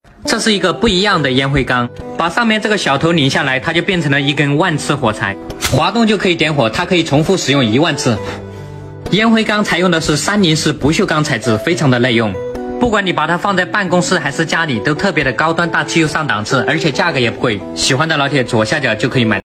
这是一个不一样的烟灰缸，把上面这个小头拧下来，它就变成了一根万次火柴，滑动就可以点火，它可以重复使用1万次。烟灰缸采用的是30式不锈钢材质，非常的耐用。不管你把它放在办公室还是家里，都特别的高端大气又上档次，而且价格也不贵。喜欢的老铁左下角就可以买。